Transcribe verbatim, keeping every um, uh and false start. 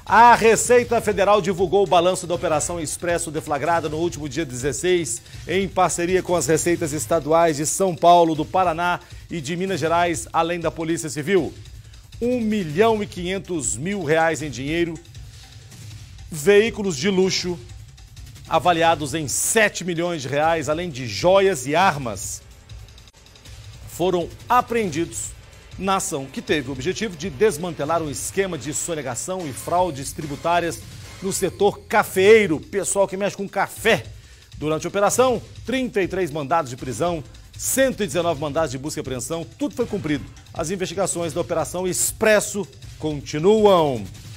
A Receita Federal divulgou o balanço da Operação Expresso deflagrada no último dia dezesseis, em parceria com as Receitas Estaduais de São Paulo, do Paraná e de Minas Gerais, além da Polícia Civil. um milhão e quinhentos mil reais em dinheiro, veículos de luxo avaliados em sete milhões de reais, além de joias e armas, foram apreendidos na ação que teve o objetivo de desmantelar um esquema de sonegação e fraudes tributárias no setor cafeeiro, pessoal que mexe com café. Durante a operação, trinta e três mandados de prisão, cento e dezenove mandados de busca e apreensão, tudo foi cumprido. As investigações da Operação Expresso continuam.